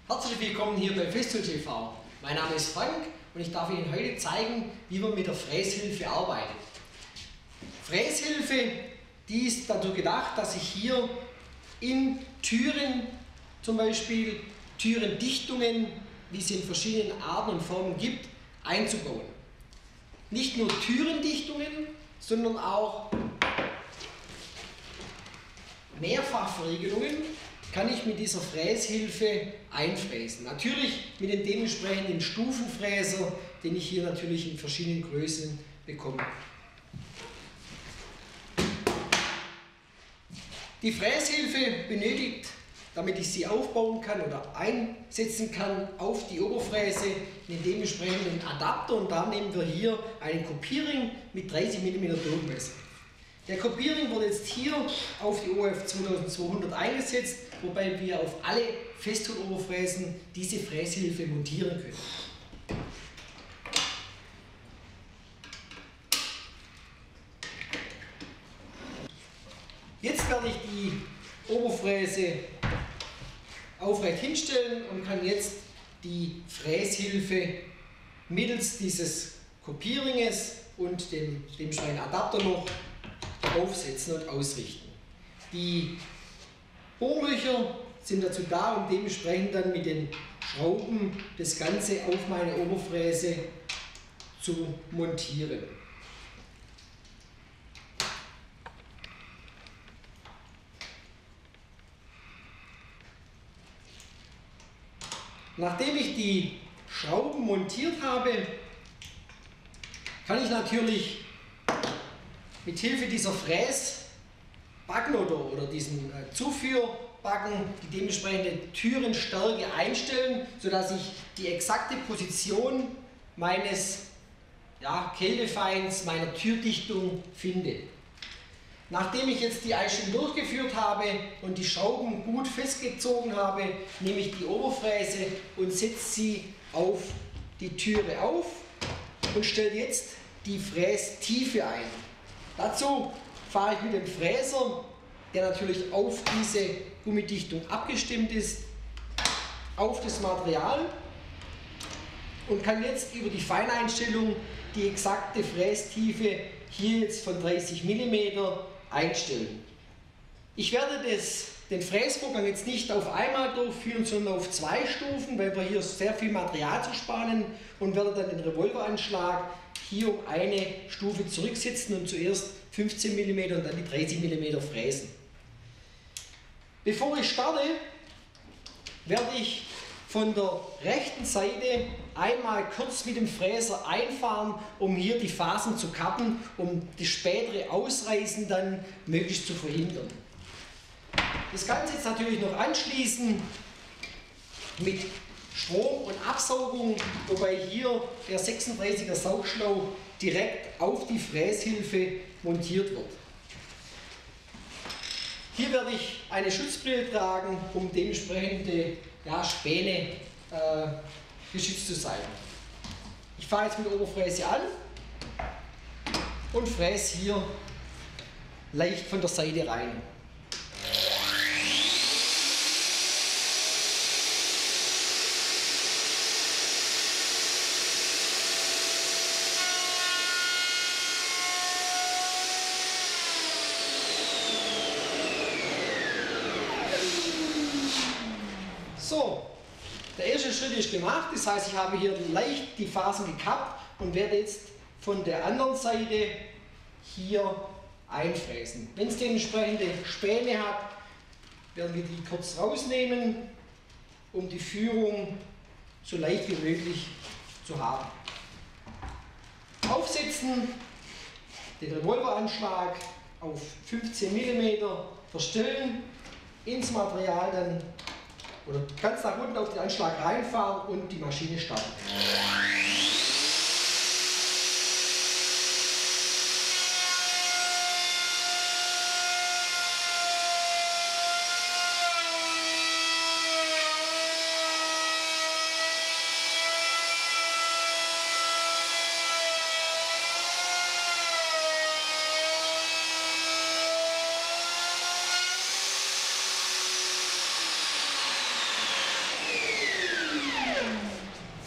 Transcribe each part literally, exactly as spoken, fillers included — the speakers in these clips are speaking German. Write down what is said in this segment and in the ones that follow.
Herzlich willkommen hier bei Festool T V. Mein Name ist Frank und ich darf Ihnen heute zeigen, wie man mit der Fräshilfe arbeitet. Fräshilfe, die ist dazu gedacht, dass ich hier in Türen, zum Beispiel Türendichtungen, wie es in verschiedenen Arten und Formen gibt, einzubauen. Nicht nur Türendichtungen, sondern auch Mehrfachverriegelungen kann ich mit dieser Fräshilfe einfräsen. Natürlich mit dem dementsprechenden Stufenfräser, den ich hier natürlich in verschiedenen Größen bekomme. Die Fräshilfe benötigt, damit ich sie aufbauen kann oder einsetzen kann auf die Oberfräse, einen dementsprechenden Adapter, und da nehmen wir hier einen Kopierring mit dreißig Millimeter Durchmesser. Der Kopierring wurde jetzt hier auf die O F zweitausendzweihundert eingesetzt, wobei wir auf alle Festool-Oberfräsen diese Fräshilfe montieren können. Jetzt werde ich die Oberfräse aufrecht hinstellen und kann jetzt die Fräshilfe mittels dieses Kopierringes und dem dementsprechenden Adapter noch aufsetzen und ausrichten. Die Bohrlöcher sind dazu da, um dementsprechend dann mit den Schrauben das Ganze auf meine Oberfräse zu montieren. Nachdem ich die Schrauben montiert habe, kann ich natürlich mit Hilfe dieser Fräsbacken oder, oder diesen äh, Zuführbacken die dementsprechende Türenstärke einstellen, sodass ich die exakte Position meines ja, Kältefeins, meiner Türdichtung finde. Nachdem ich jetzt die Einstellung durchgeführt habe und die Schrauben gut festgezogen habe, nehme ich die Oberfräse und setze sie auf die Türe auf und stelle jetzt die Frästiefe ein. Dazu fahre ich mit dem Fräser, der natürlich auf diese Gummidichtung abgestimmt ist, auf das Material und kann jetzt über die Feineinstellung die exakte Frästiefe hier jetzt von dreißig Millimeter einstellen. Ich werde das, den Fräsvorgang jetzt nicht auf einmal durchführen, sondern auf zwei Stufen, weil wir hier sehr viel Material zu sparen, und werde dann den Revolveranschlag hier um eine Stufe zurücksetzen und zuerst fünfzehn Millimeter und dann die dreißig Millimeter fräsen. Bevor ich starte, werde ich von der rechten Seite einmal kurz mit dem Fräser einfahren, um hier die Fasern zu kappen, um das spätere Ausreißen dann möglichst zu verhindern. Das Ganze jetzt natürlich noch anschließen mit Strom und Absaugung, wobei hier der sechsunddreißiger Saugschlauch direkt auf die Fräshilfe montiert wird. Hier werde ich eine Schutzbrille tragen, um dementsprechende ja, Späne äh, geschützt zu sein. Ich fahre jetzt mit der Oberfräse an und fräse hier leicht von der Seite rein. So, der erste Schritt ist gemacht, das heißt, ich habe hier leicht die Fasern gekappt und werde jetzt von der anderen Seite hier einfräsen. Wenn es dementsprechende Späne hat, werden wir die kurz rausnehmen, um die Führung so leicht wie möglich zu haben. Aufsetzen, den Revolveranschlag auf fünfzehn Millimeter verstellen, ins Material dann oder ganz nach unten auf den Anschlag reinfahren und die Maschine starten.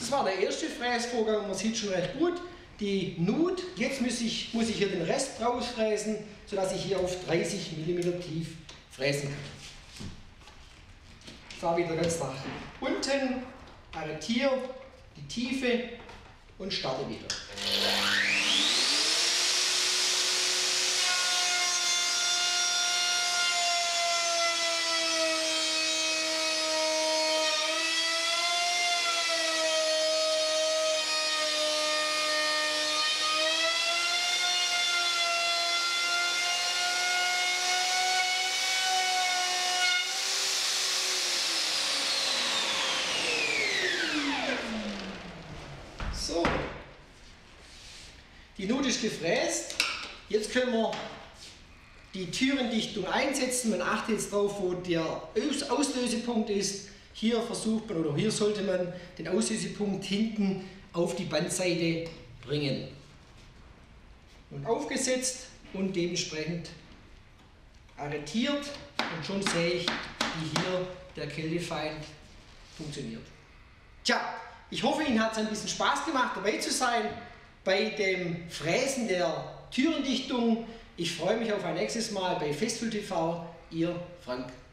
Das war der erste Fräsvorgang, man sieht schon recht gut. Die Nut, jetzt muss ich, muss ich hier den Rest rausfräsen, sodass ich hier auf dreißig Millimeter tief fräsen kann. Ich fahre wieder ganz nach unten, arretiere die Tiefe und starte wieder. So, die Nut ist gefräst. Jetzt können wir die Türendichtung einsetzen. Man achtet jetzt darauf, wo der Auslösepunkt ist. Hier versucht man, oder hier sollte man den Auslösepunkt hinten auf die Bandseite bringen. Und aufgesetzt und dementsprechend arretiert. Und schon sehe ich, wie hier der Kältefeind funktioniert. Tja, ich hoffe, Ihnen hat es ein bisschen Spaß gemacht, dabei zu sein bei dem Fräsen der Türendichtung. Ich freue mich auf ein nächstes Mal bei Festfühl T V. Ihr Frank.